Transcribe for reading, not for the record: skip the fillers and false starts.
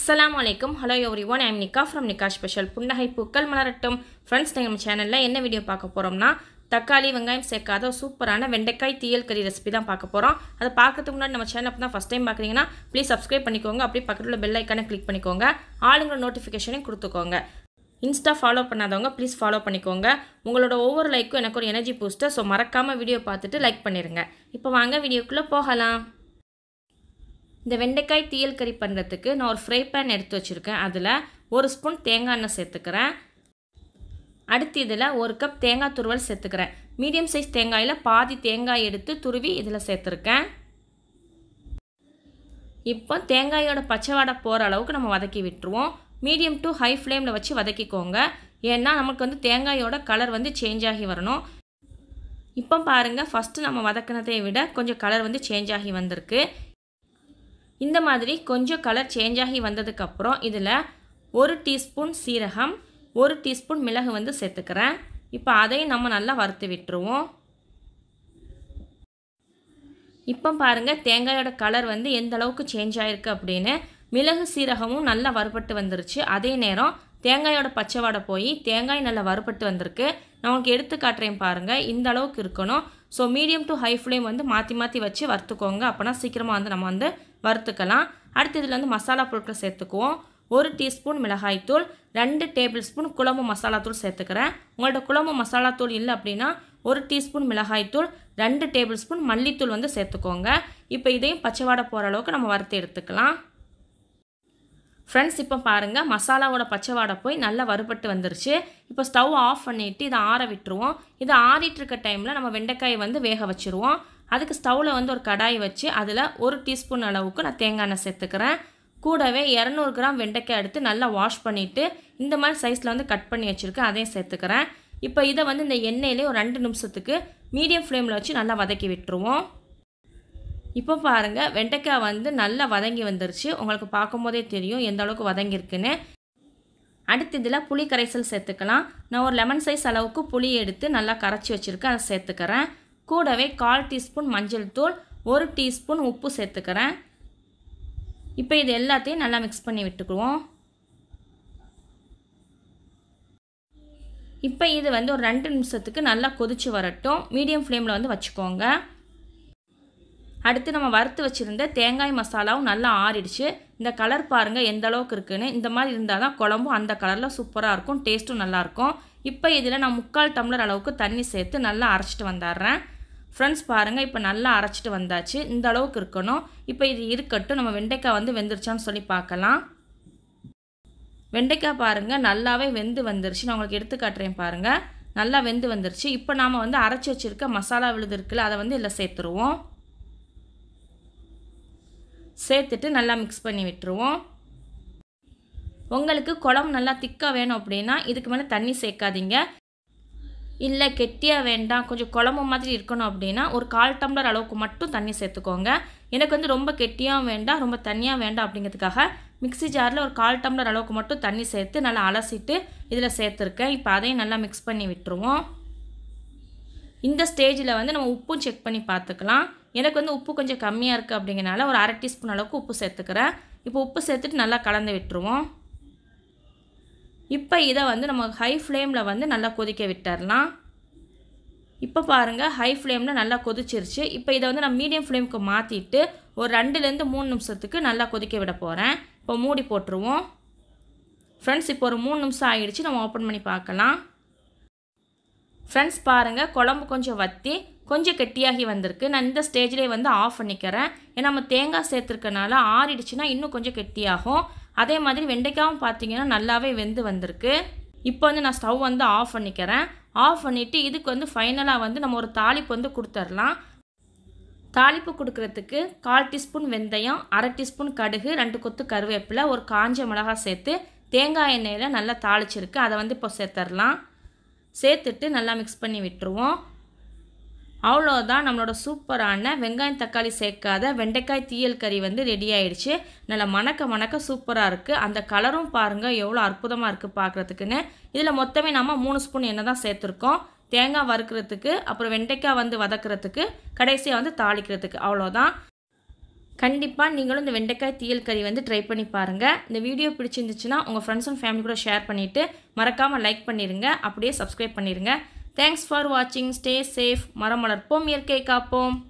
Assalamualaikum. Hello everyone. I am Nika from Nika Special. புன்னகை பூக்கள் மலரட்டும். ஃப்ரெண்ட்ஸ், நம்ம சேனல்ல என்ன வீடியோ பார்க்க போறோம்னா தக்காளி வெங்காயம் சேர்க்காத சூப்பரான வெண்டைக்காய் தீயல் கறி ரெசிபி தான் பார்க்க போறோம். அதை பார்க்கிறதுக்கு முன்னாடி நம்ம சேனலை அப்பதான் ஃபர்ஸ்ட் டைம் பார்க்கறீங்கன்னா ப்ளீஸ் சப்ஸ்கிரைப் பண்ணிக்கோங்க. அப்படியே பக்கத்துல உள்ள பெல் ஐகானை கிளிக் பண்ணிக்கோங்க. ஆளுங்களோட நோட்டிஃபிகேஷனையும் கொடுத்துக்கோங்க. இன்ஸ்டா ஃபாலோ பண்ணாதவங்க ப்ளீஸ் ஃபாலோ பண்ணிக்கோங்க. உங்களோட ஒவ்வொரு லைக்கும் எனக்கு ஒரு எனர்ஜி பூஸ்டர். ஸோ மறக்காம வீடியோ பார்த்துட்டு லைக் பண்ணிருங்க. இப்போ வாங்க வீடியோக்குள்ள போகலாம். இந்த வெண்டைக்காய் தீயல் கறி பண்ணுறதுக்கு நான் ஒரு ஃப்ரை பேன் எடுத்து வச்சுருக்கேன். அதில் ஒரு ஸ்பூன் தேங்காய் எண்ணெய் சேர்த்துக்கிறேன். அடுத்து இதில் ஒரு கப் தேங்காய் துருவல் சேர்த்துக்கிறேன். மீடியம் சைஸ் தேங்காயில் பாதி தேங்காய் எடுத்து துருவி இதில் சேர்த்துருக்கேன். இப்போ தேங்காயோட பச்சை வாடை போகிற அளவுக்கு நம்ம வதக்கி விட்டுருவோம். மீடியம் டு ஹை ஃப்ளேமில் வச்சு வதக்கிக்கோங்க. ஏன்னா நமக்கு வந்து தேங்காயோட கலர் வந்து சேஞ்ச் ஆகி வரணும். இப்போ பாருங்கள், ஃபஸ்ட்டு நம்ம வதக்கினதை விட கொஞ்சம் கலர் வந்து சேஞ்ச் ஆகி வந்திருக்கு. இந்த மாதிரி கொஞ்சம் கலர் சேஞ்ச் ஆகி வந்ததுக்கப்புறம் இதில் 1 டீஸ்பூன் சீரகம், 1 டீஸ்பூன் மிளகு வந்து சேர்த்துக்கிறேன். இப்போ அதையும் நம்ம நல்லா வறுத்து விட்டுருவோம். இப்போ பாருங்கள், தேங்காயோட கலர் வந்து எந்த அளவுக்கு சேஞ்ச் ஆகிருக்கு அப்படின்னு. மிளகு சீரகமும் நல்லா வறுபட்டு வந்துருச்சு. அதே நேரம் தேங்காயோட பச்சை வாடை போய் தேங்காய் நல்லா வறுபட்டு வந்திருக்கு. நான் உங்களுக்கு எடுத்து காட்டுறேன் பாருங்கள், இந்த அளவுக்கு இருக்கணும். So medium to high flame வந்து மாற்றி மாற்றி வச்சு வறுத்துக்கோங்க. அப்போனா சீக்கிரமாக வந்து நம்ம வந்து வறுத்துக்கலாம். அடுத்து இதில் வந்து மசாலா பொருட்களை சேர்த்துக்குவோம். 1 டீஸ்பூன் மிளகாய்த்தூள், 2 டேபிள் ஸ்பூன் குழம்பு மசாலா தூள் சேர்த்துக்கிறேன். உங்களோட குழம்பு மசாலா தூள் இல்லை அப்படின்னா 1 டீஸ்பூன் மிளகாய்த்தூள், 2 டேபிள் ஸ்பூன் மல்லித்தூள் வந்து சேர்த்துக்கோங்க. இப்போ இதையும் பச்சை வாடை போகிற அளவுக்கு நம்ம வறுத்து எடுத்துக்கலாம். ஃப்ரெண்ட்ஸ், இப்போ பாருங்கள், மசாலாவோட பச்சை வாடை போய் நல்லா வறுபட்டு வந்துருச்சு. இப்போ ஸ்டவ் ஆஃப் பண்ணிவிட்டு இதை ஆற விட்டுருவோம். இதை ஆறிட்டு இருக்க டைமில் நம்ம வெண்டைக்காயை வந்து வேக வச்சுருவோம். அதுக்கு ஸ்டவ்வில் வந்து ஒரு கடாய் வச்சு அதில் 1 டீஸ்பூன் அளவுக்கு நான் தேங்காய் எண்ணெய் சேர்த்துக்கிறேன். கூடவே 200 கிராம் வெண்டைக்காய் எடுத்து நல்லா வாஷ் பண்ணிவிட்டு இந்த மாதிரி சைஸில் வந்து கட் பண்ணி வச்சுருக்கேன். அதையும் சேர்த்துக்கிறேன். இப்போ இதை வந்து இந்த எண்ணெயிலே ஒரு 2 நிமிஷத்துக்கு மீடியம் ஃப்ளேமில் வச்சு நல்லா வதக்கி விட்டுருவோம். இப்போ பாருங்கள், வெண்டைக்காய் வந்து நல்லா வதங்கி வந்துருச்சு. உங்களுக்கு பார்க்கும்போதே தெரியும் எந்த அளவுக்கு வதங்கியிருக்குன்னு. அடுத்து இதில் புளி கரைசல் சேர்த்துக்கலாம். நான் ஒரு லெமன் சைஸ் அளவுக்கு புளி எடுத்து நல்லா கரைச்சி வச்சுருக்கேன். அதை சேர்த்துக்கிறேன். கூடவே 1/4 டீஸ்பூன் மஞ்சள் தூள், 1 டீஸ்பூன் உப்பு சேர்த்துக்கிறேன். இப்போ இது எல்லாத்தையும் நல்லா மிக்ஸ் பண்ணி விட்டுக்குவோம். இப்போ இது வந்து ஒரு 2 நிமிஷத்துக்கு நல்லா கொதிச்சு வரட்டும். மீடியம் ஃப்ளேமில் வந்து வச்சுக்கோங்க. அடுத்து நம்ம வறுத்து வச்சுருந்த தேங்காய் மசாலாவும் நல்லா ஆறிடுச்சு. இந்த கலர் பாருங்கள் எந்த அளவுக்கு இருக்குன்னு. இந்த மாதிரி இருந்தால் தான் குழம்பும் அந்த கலரில் சூப்பராக இருக்கும், டேஸ்ட்டும் நல்லாயிருக்கும். இப்போ இதில் நான் 3/4 டம்ளர் அளவுக்கு தண்ணி சேர்த்து நல்லா அரைச்சிட்டு வந்துடுறேன். ஃப்ரெண்ட்ஸ் பாருங்கள், இப்போ நல்லா அரைச்சிட்டு வந்தாச்சு. இந்த அளவுக்கு இருக்கணும். இப்போ இது இருக்கட்டும். நம்ம வெண்டைக்காய் வந்து வெந்துருச்சான்னு சொல்லி பார்க்கலாம். வெண்டைக்காய் பாருங்கள் நல்லாவே வெந்து வந்துருச்சு. நான் உங்களுக்கு எடுத்து காட்டுறேன் பாருங்கள், நல்லா வெந்து வந்துருச்சு. இப்போ நாம் வந்து அரைச்சி வச்சுருக்க மசாலா விழுது இருக்குல்ல, அதை வந்து இதில் சேர்த்துருவோம். சேர்த்துட்டு நல்லா மிக்ஸ் பண்ணி விட்டுருவோம். உங்களுக்கு குழம்பு நல்லா திக்காக வேணும் அப்படின்னா இதுக்கு மேலே தண்ணி சேர்க்காதீங்க. இல்லை கெட்டியாக வேண்டாம், கொஞ்சம் குழம்பு மாதிரி இருக்கணும் அப்படின்னா ஒரு 1/4 டம்ளர் அளவுக்கு மட்டும் தண்ணி சேர்த்துக்கோங்க. எனக்கு வந்து ரொம்ப கெட்டியாக வேண்டாம், ரொம்ப தண்ணியாக வேண்டாம் அப்படிங்கிறதுக்காக மிக்ஸி ஜாரில் ஒரு 1/4 டம்ளர் அளவுக்கு மட்டும் தண்ணி சேர்த்து நல்லா அலசிட்டு இதில் சேர்த்துருக்கேன். இப்போ அதையும் நல்லா மிக்ஸ் பண்ணி விட்டுருவோம். இந்த ஸ்டேஜில் வந்து நம்ம உப்பும் செக் பண்ணி பார்த்துக்கலாம். எனக்கு வந்து உப்பு கொஞ்சம் கம்மியாக இருக்குது அப்படிங்கிறனால ஒரு 1/2 டீஸ்பூன் அளவுக்கு உப்பு சேர்த்துக்கிறேன். இப்போ உப்பு சேர்த்துட்டு நல்லா கலந்து விட்டுருவோம். இப்போ இதை வந்து நம்ம ஹை ஃப்ளேமில் வந்து நல்லா கொதிக்க விட்டுடலாம். இப்போ பாருங்கள், ஹை ஃப்ளேமில் நல்லா கொதிச்சிருச்சு. இப்போ இதை வந்து நான் மீடியம் ஃப்ளேமுக்கு மாற்றிட்டு ஒரு 2லேருந்து 3 நிமிஷத்துக்கு நல்லா கொதிக்க விட போகிறேன். இப்போ மூடி போட்டுருவோம். ஃப்ரெண்ட்ஸ், இப்போ ஒரு 3 நிமிஷம் ஆகிடுச்சு. நம்ம ஓப்பன் பண்ணி பார்க்கலாம். ஃப்ரெண்ட்ஸ் பாருங்கள், குழம்பு கொஞ்சம் வற்றி கொஞ்சம் கெட்டியாகி வந்திருக்கு. நான் இந்த ஸ்டேஜ்லேயே வந்து ஆஃப் பண்ணிக்கிறேன். ஏன்னா நம்ம தேங்காய் சேர்த்துருக்கனால ஆறிடுச்சுன்னா இன்னும் கொஞ்சம் கெட்டியாகும். அதே மாதிரி வெண்டைக்காயும் பார்த்தீங்கன்னா நல்லாவே வெந்து வந்திருக்கு. இப்போ வந்து நான் ஸ்டவ் வந்து ஆஃப் பண்ணிக்கிறேன். ஆஃப் பண்ணிவிட்டு இதுக்கு வந்து ஃபைனலாக வந்து நம்ம ஒரு தாளிப்பு வந்து கொடுத்துடலாம். தாளிப்பு கொடுக்குறதுக்கு 1/4 டீஸ்பூன் வெந்தயம், 1/2 டீஸ்பூன் கடுகு, 2 கொத்து கருவேப்பிலை, ஒரு காஞ்ச மிளகாய் சேர்த்து தேங்காய் எண்ணெயில் நல்லா தாளிச்சிருக்கு. அதை வந்து இப்போ சேர்த்துடலாம். சேர்த்துட்டு நல்லா மிக்ஸ் பண்ணி விட்டுருவோம். அவ்வளோதான், நம்மளோட சூப்பரான வெங்காயம் தக்காளி சேர்க்காத வெண்டைக்காய் தீயல் கறி வந்து ரெடி ஆயிடுச்சு. நல்லா மணக்க சூப்பராக இருக்குது. அந்த கலரும் பாருங்கள் எவ்வளோ அற்புதமாக இருக்குது பார்க்குறதுக்குன்னு. இதில் மொத்தமே நம்ம 3 ஸ்பூன் எண்ணெய் தான் சேர்த்துருக்கோம். தேங்காய் வறுக்கிறதுக்கு, அப்புறம் வெண்டைக்காய் வந்து வதக்கிறதுக்கு, கடைசியாக வந்து தாளிக்கிறதுக்கு. அவ்வளோதான். கண்டிப்பாக நீங்களும் இந்த வெண்டைக்காய் தீயல் கறி வந்து ட்ரை பண்ணி பாருங்கள். இந்த வீடியோ பிடிச்சிருந்துச்சுன்னா உங்கள் ஃப்ரெண்ட்ஸ் அண்ட் ஃபேமிலி கூட ஷேர் பண்ணிவிட்டு மறக்காமல் லைக் பண்ணிடுங்க. அப்படியே சப்ஸ்கிரைப் பண்ணிடுங்க. தேங்க்ஸ் ஃபார் வாட்சிங். Stay safe. மரம் வளர்ப்போம், இயற்கை காப்போம்.